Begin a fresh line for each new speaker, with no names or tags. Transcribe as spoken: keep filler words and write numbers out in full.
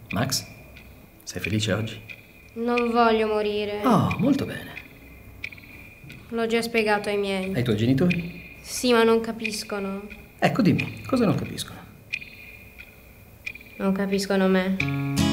Max, sei felice oggi?
Non voglio morire.
Oh, molto bene.
L'ho già spiegato ai miei.
Ai tuoi genitori?
Sì, ma non capiscono.
Ecco, dimmi, cosa non capiscono?
Non capiscono me.